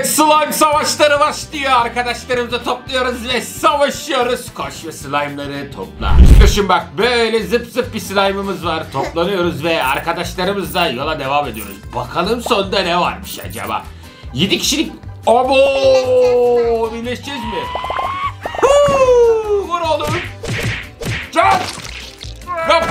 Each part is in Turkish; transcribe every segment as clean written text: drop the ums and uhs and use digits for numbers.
Evet, slime savaşları başlıyor. Arkadaşlarımızı topluyoruz ve savaşıyoruz. Koş ve slime'ları topla. Düşün bak, böyle zıp zıp bir slime'ımız var. Toplanıyoruz ve arkadaşlarımızla yola devam ediyoruz. Bakalım sonunda ne varmış acaba? 7 kişilik... Abo! Birleşeceğiz mi? Vur oğlum. Çak! Yap!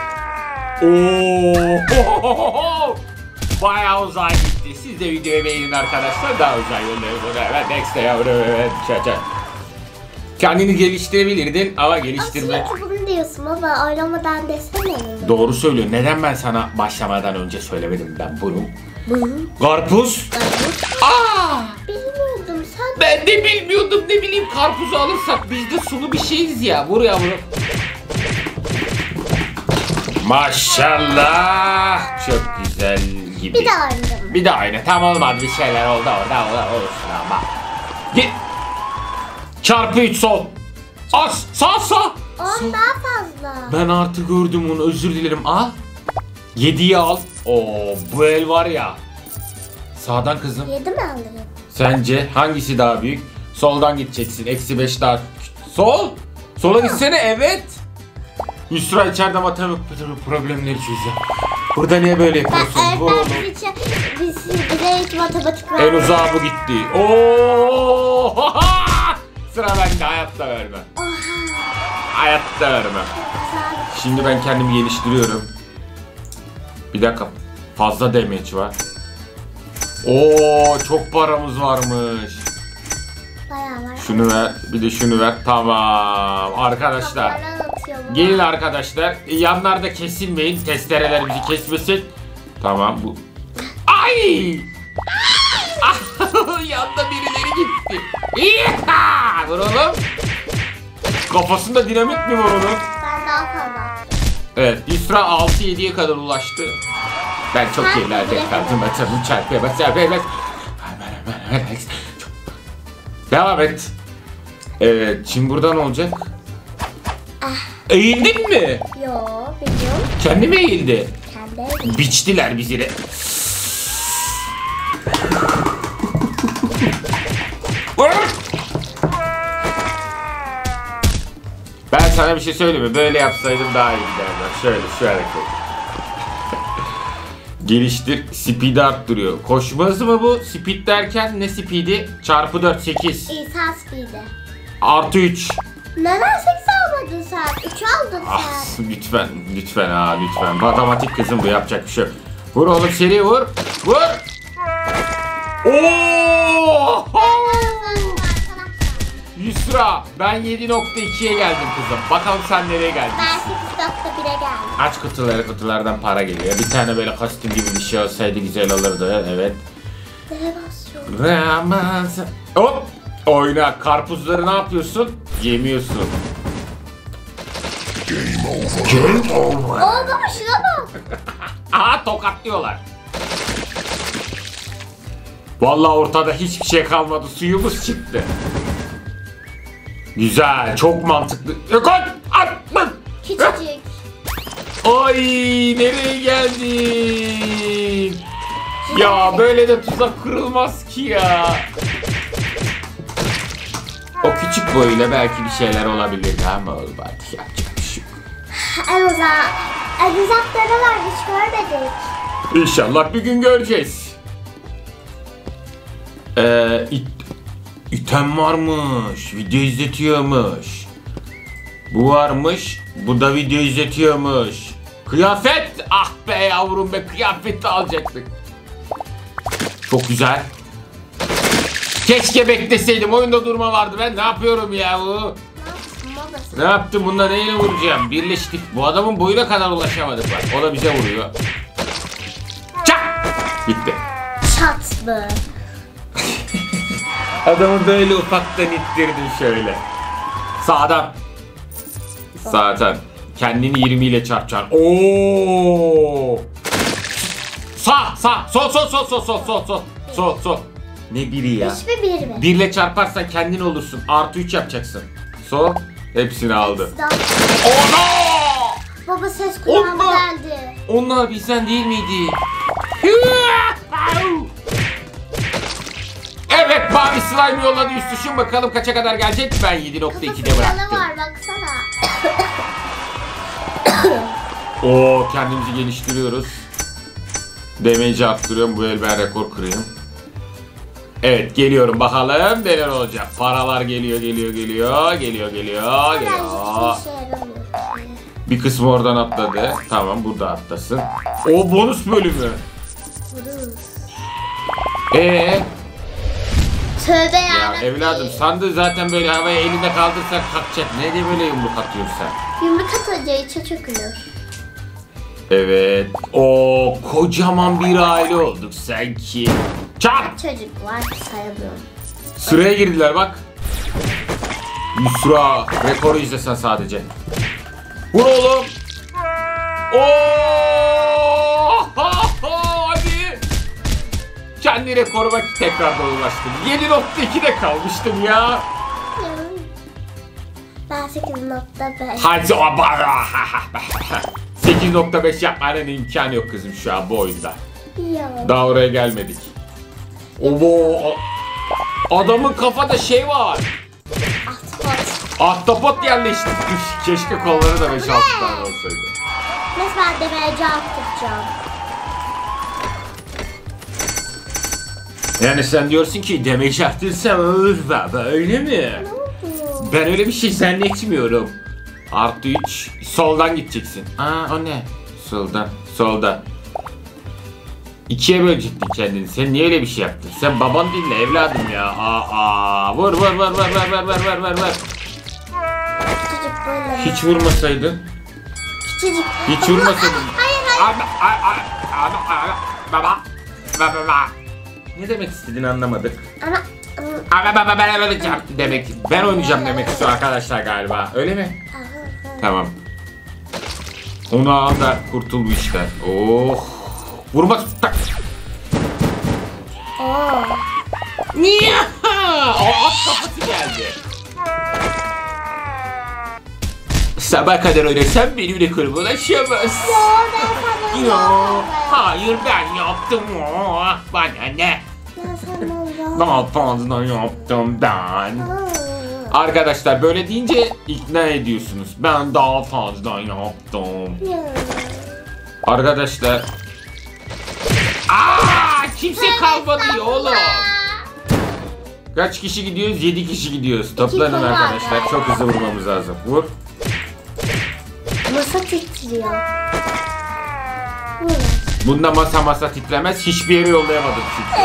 Ooo! Bayağı uzağa gitti. Siz de videoyu beğenin arkadaşlar. Daha uzağa yolluyoruz. Evet, next yavrum. Evet, çaça. Kendini geliştirebilirdin ama geliştirme. Aslında bunu diyorsun baba. Oynamadan desene. Doğru söylüyor. Neden ben sana başlamadan önce söylemedim ben bunu? Karpuz. Aa! Bilmiyordum sen. Ben de bilmiyordum, ne bileyim, karpuzu alırsak biz de sulu bir şeyiz ya. Vur yavrum. Maşallah. Çok güzel gibi. Bir de aynı. Bir de aynı. Tam olmadı, bir şeyler oldu orada olsun ama. Git. Çarpı 3 sol. As sağ. 10 daha fazla. Ben artık gördüm onu, özür dilerim. Al. 7'yi al. Oo, bu el var ya. Sağdan kızım. 7 mi alırım? Sence hangisi daha büyük? Soldan gideceksin. -5 daha. Sol. Sola gitsene, evet. Yusra içeride matematik problemleri çözüyor. Burada niye böyle yapıyorsun? Bize hiç matematik var. En uzağa bu gitti. Oo! Sıra bende, hayatta verme. Hayatta verme. Şimdi ben kendimi geliştiriyorum. Bir dakika. Fazla damage var. Oo, çok paramız varmış. Bayağı var. Şunu ver, bir de şunu ver. Tamam arkadaşlar. Gelin arkadaşlar. Yanlarda kesilmeyin. Testereler bizi kesmesin. Tamam bu. Ay! Yanda birileri gitti. İha! Vur oğlum. Kafasında dinamit mi var onun? Ben daha fazla. Evet, Yusra 6-7'ye kadar ulaştı. Ben çok ileride kaldım. Batalım çarpıya bas. Devam et. Evet, şimdi buradan olacak. Eğildin mi? Yo, biliyorum. Kendi mi eğildi? Kendi. Biçtiler bizi de. Ben sana bir şey söyleyeyim mi? Böyle yapsaydım daha iyi giderdi. Şöyle, şu hareket. Geliştir, speed'i arttırıyor. Koşma hızı mı bu? Speed derken ne speed'i? Çarpı 4, 8. İnsan speed'i. Artı 3. Neden 8 almadın sen? 3 aldın Ah, sen. lütfen ha, lütfen. Matematik kızım bu, yapacak bir şey yok. Vur oğlum, seri vur. Vur. Oo! Yusra, ben 7.2'ye geldim kızım. Bakalım sen nereye geldin? Ben 8.1'e geldim. Aç kutuları, kutulardan para geliyor. Bir tane böyle kostüm gibi bir şey olsaydı güzel olurdu. Evet. Ramazan. Hop! Oyna. Karpuzları ne yapıyorsun? Yemiyorsun. Game over. Oo baba şuna bak. Aha, tokatlıyorlar. Vallahi ortada hiçbir şey kalmadı. Suyumuz çıktı. Güzel. Çok mantıklı. Atma. Küçücük. Ay, nereye geldin? Ya böyle de tuzak kırılmaz ki ya. O küçük boyuyla belki bir şeyler olabilirdi ama olmadı. Yapacak bir şey yok. En uzakları var, hiç görmedik. İnşallah bir gün göreceğiz. İtem varmış. Video izletiyormuş. Bu varmış. Bu da video izletiyormuş. Kıyafet. Ah be yavrum be, kıyafeti alacaktık. Çok güzel. Keşke bekleseydim. Oyunda durma vardı. Ben ne yapıyorum ya bu? Ne yaptım? Bunda neyle vuracağım? Birleştik. Bu adamın boyuna kadar ulaşamadık bak. O da bize vuruyor. Çak! Gitti. Çat mı? Adamı böyle ufaktan ittirdim şöyle. Sağdan. Sağdan. Kendini 20 ile çarpacaksın. Oo! Sağ. Sol. Ne biri ya? Hiçbir bir mi? 1 ile çarparsan kendin olursun. Artı 3 yapacaksın. Sol. Hepsini aldı. Ona! Baba ses kulağıma geldi. Onlar bizden değil miydi? Evet. bir slime yolladı Üstüş'üm, bakalım kaça kadar gelecek. Ben 7.2'de bıraktım. var baksana. Oo, kendimizi geliştiriyoruz. Damage'i arttırıyorum, bu el ben rekor kırayım. Evet, geliyorum, bakalım neler olacak. Paralar geliyor. Bir kısmı oradan atladı. Tamam, burada atlasın. O bonus bölümü. Tövbe Ya yarabbim. evladım, sandığı zaten böyle havaya elinde kaldırsak kalkacak. Ne diye böyle yumruk atıyorsun sen? Yumruk atınca içe çökülür. Evet. O kocaman bir aile olduk sanki. Çak! Çocuk var sayamıyorum. Sıraya girdiler bak. Yusra, rekoru izlesen sadece. Vur oğlum. Oo! Hadi. Kendi rekoruma tekrardan ulaştım. 7.2'de kalmıştım ya. Ben 8.5. Hadi 8.5 yapmanın imkanı yok kızım şu an bu oyunda. Ya. Daha oraya gelmedik. Oo, adamın kafada şey var. Ahtapot yerleştirmiş. Keşke kolları da 5-6 tane olsaydı. Resmen demece attıracağım. Yani sen diyorsun ki damage arttırsam olur baba, öyle mi? Ne oldu? Ben öyle bir şey zannetmiyorum. Artı 3. Soldan gideceksin. Aa, o ne? Solda. İkiye bölecektin kendini. Sen niye öyle bir şey yaptın? Sen baban dinle evladım ya. Vur. Küçücük böyle. Hiç vurmasaydın. Küçücük. Hiç vurmasaydın. Hayır. Baba. Ne demek istediğini anlamadık. Ama. Demek. Ben oynayacağım demek istiyor arkadaşlar galiba. Öyle mi? Tamam. Onu al da kurtul bu işten. Oh. Vurma. Oo. Niye? At kafası geldi. Sabah kadar oynasam benim rekorumu ulaşamaz. Yo, hayır ben yaptım. Bana ne? Daha fazla yaptım ben. Arkadaşlar böyle deyince ikna ediyorsunuz. Ben daha fazla yaptım. Arkadaşlar. Kimse kalmadı ya oğlum. Kaç kişi gidiyoruz? 7 kişi gidiyoruz. Toplanın arkadaşlar. Çok hızlı vurmamız lazım. Vur. Masa titriyor. Bunda masa titremez. Hiçbir yere yollayamadım çünkü.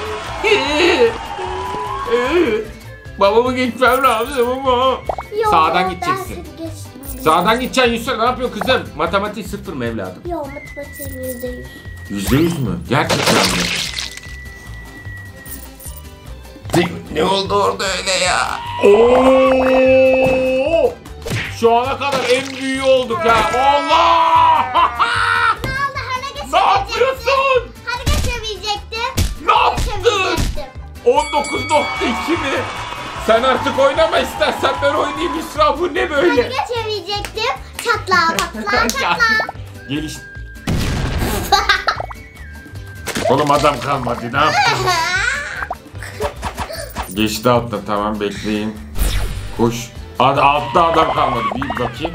Babamı geçmem lazım ama. Sağdan gideceksin. Sağdan gideceksin Yusuf. Ne yapıyorsun kızım? Matematik 0 mı evladım? Yok, matematiğim %100. %100 mü? Gerçekten mi? Ne oldu orada öyle ya? Oo! Şu ana kadar en büyüğü olduk ya. Allah! Ne yapıyorsun? Hadi geçemeyecektim. Ne yaptın? 19.2 mi? Sen artık oynama, istersen ben oynayayım Yusra, bu ne böyle? Hadi geçemeyecektim. Çatla patla. Geliş. Oğlum adam kalmadı, ne yaptın? Geçti alttan, tamam bekleyin. Koş. Altta adam kalmadı, bir bakayım.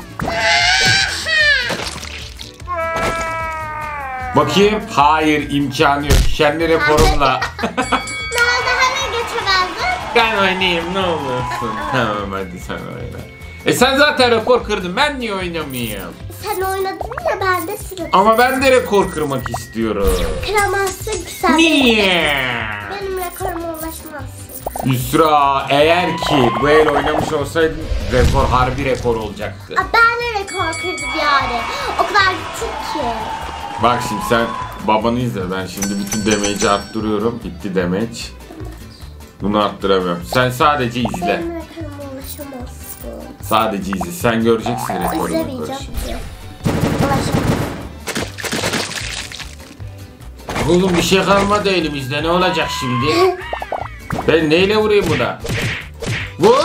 Bakayım. Hayır, imkanı yok. Kendi rekorumla. Ne oldu, hani geçemezdin? Ben oynayayım ne olursun. Tamam hadi sen oyna. Sen zaten rekor kırdın, ben niye oynamayayım? Sen oynadın ya, ben de sıra. Ama ben de rekor kırmak istiyorum. Kıramazsın ki sen. Niye? Benim rekoruma ulaşmazsın. Yusra, eğer ki bu el oynamış olsaydın rekor, harbi rekor olacaktı. Ben de rekor kırdım yani. O kadar gittik ki. Bak şimdi sen babanı izle, ben şimdi bütün damage'i arttırıyorum. Bitti damage. Bunu arttıramıyorum. Sen sadece izle. Benim rekoruma ulaşamazsın. Sadece izle. Sen göreceksin rekorunu. İzlemeyeceğim ki. Ulaşamazsın. Oğlum bir şey kalmadı elimizde, ne olacak şimdi? Ben neyle vurayım buna? Vur!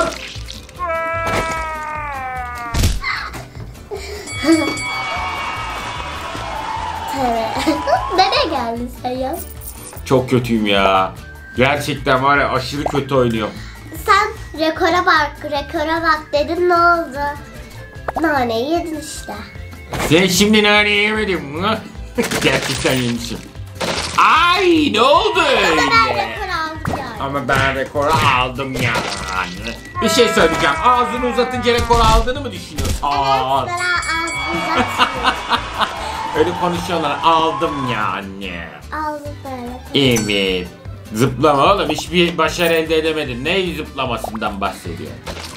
Nereye geldin sen ya? Çok kötüyüm ya. Gerçekten var ya, aşırı kötü oynuyor. Sen rekora bak dedin, ne oldu? Naneyi yedin işte. Sen şimdi nane yemedin mi? Gerçekten yemişim. Ay, ne oldu öyle? Ben rekor aldım yani. Ama ben rekoru aldım yani. Bir şey söyleyeceğim. Ağzını uzatınca rekoru aldığını mı düşünüyorsun? Evet, ben ağzımda Öyle konuşuyorlar. Aldım yani. aldım böyle. Evet. Zıplama oğlum. Hiçbir başarı elde edemedin. Ne zıplamasından bahsediyor?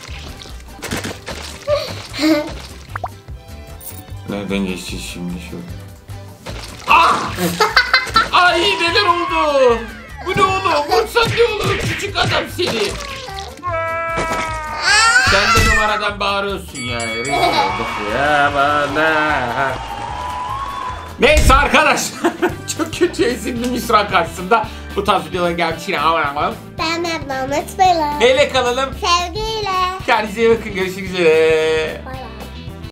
Nereden geçeceğiz şimdi şu? Ah! Ay, neler oldu? Bu ne oğlum? Vursan ne olur? Küçük adam seni. Sen de numaradan bağırıyorsun ya. Rezil olduk ya bana. Neyse arkadaşlar. Çok kötü ezildim Yusra karşısında. Bu tarz videoların gelmişine aman. Ben memnun unutmayın. Neyle kalalım? Sevgiyle. Kendinize iyi bakın. Görüşmek üzere. Bay bay.